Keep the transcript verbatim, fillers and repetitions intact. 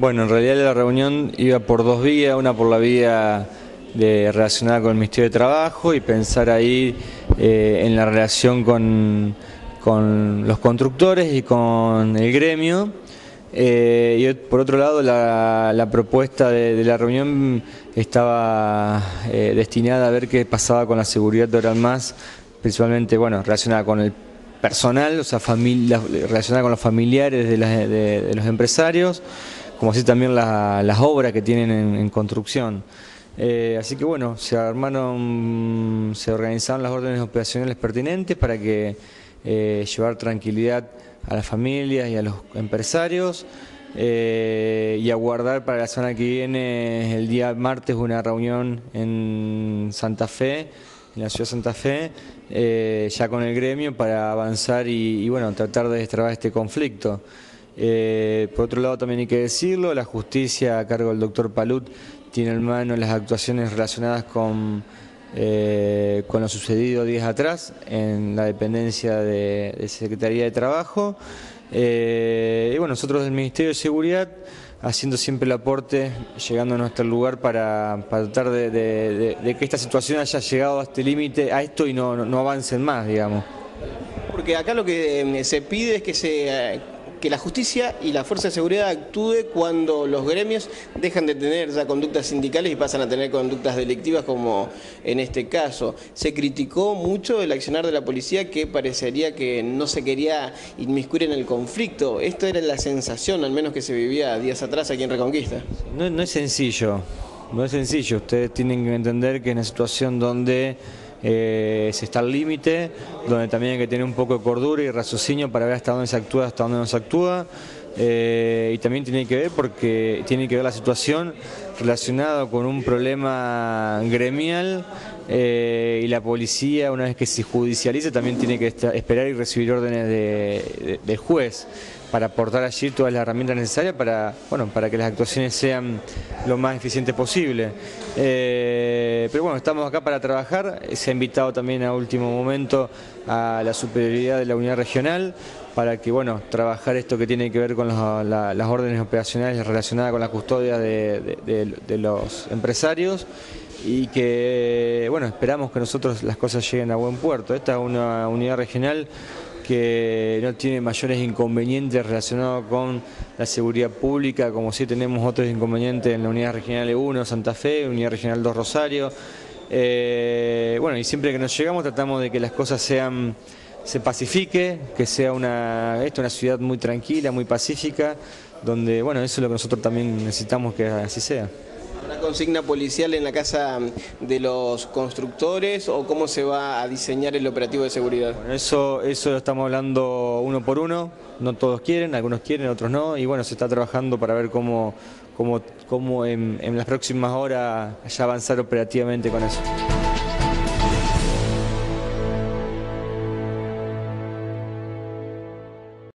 Bueno, en realidad la reunión iba por dos vías, una por la vía de, relacionada con el Ministerio de Trabajo y pensar ahí eh, en la relación con, con los constructores y con el gremio. Eh, y por otro lado, la, la propuesta de, de la reunión estaba eh, destinada a ver qué pasaba con la seguridad de Hora Más, principalmente bueno, relacionada con el personal, o sea, familia, relacionada con los familiares de, la, de, de los empresarios, como así también la, las obras que tienen en, en construcción. Eh, así que bueno, se armaron, se organizaron las órdenes operacionales pertinentes para que eh, llevar tranquilidad a las familias y a los empresarios eh, y aguardar para la semana que viene, el día martes, una reunión en Santa Fe, en la ciudad de Santa Fe, eh, ya con el gremio para avanzar y, y bueno, tratar de destrabar este conflicto. Eh, por otro lado, también hay que decirlo, la justicia a cargo del doctor Palut tiene en mano las actuaciones relacionadas con, eh, con lo sucedido días atrás en la dependencia de, de Secretaría de Trabajo. Eh, y bueno, nosotros del Ministerio de Seguridad haciendo siempre el aporte, llegando a nuestro lugar para, para tratar de, de, de, de que esta situación haya llegado a este límite, a esto y no, no, no avancen más, digamos. Porque acá lo que se pide es que se... que la justicia y la fuerza de seguridad actúe cuando los gremios dejan de tener ya conductas sindicales y pasan a tener conductas delictivas, como en este caso. Se criticó mucho el accionar de la policía, que parecería que no se quería inmiscuir en el conflicto. Esto era la sensación, al menos que se vivía días atrás aquí en Reconquista. No, no es sencillo, no es sencillo. Ustedes tienen que entender que es una situación donde Eh, se está al límite, donde también hay que tener un poco de cordura y raciocinio para ver hasta dónde se actúa, hasta dónde no se actúa, eh, y también tiene que ver porque tiene que ver la situación relacionada con un problema gremial, eh, y la policía, una vez que se judicialice, también tiene que estar, esperar y recibir órdenes de, de, del juez para aportar allí todas las herramientas necesarias para, bueno, para que las actuaciones sean lo más eficientes posible. Eh, pero bueno, estamos acá para trabajar. Se ha invitado también a último momento a la superioridad de la unidad regional para que, bueno, trabajar esto que tiene que ver con los, la, las órdenes operacionales relacionadas con la custodia de, de, de, de los empresarios, y que, bueno, esperamos que nosotros las cosas lleguen a buen puerto. Esta es una unidad regional que no tiene mayores inconvenientes relacionados con la seguridad pública, como sí tenemos otros inconvenientes en la unidad regional E uno Santa Fe, unidad regional dos Rosario. Eh, bueno, y siempre que nos llegamos tratamos de que las cosas sean, se pacifique, que sea una, esto, una ciudad muy tranquila, muy pacífica, donde, bueno, eso es lo que nosotros también necesitamos que así sea. ¿Habrá consigna policial en la casa de los constructores o cómo se va a diseñar el operativo de seguridad? Bueno, eso, eso lo estamos hablando uno por uno, no todos quieren, algunos quieren, otros no, y bueno, se está trabajando para ver cómo, cómo, cómo en, en las próximas horas ya avanzar operativamente con eso.